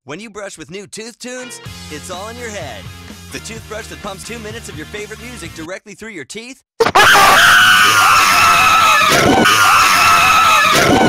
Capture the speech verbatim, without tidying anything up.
When you brush with new Tooth Tunes, it's all in your head. The toothbrush that pumps two minutes of your favorite music directly through your teeth.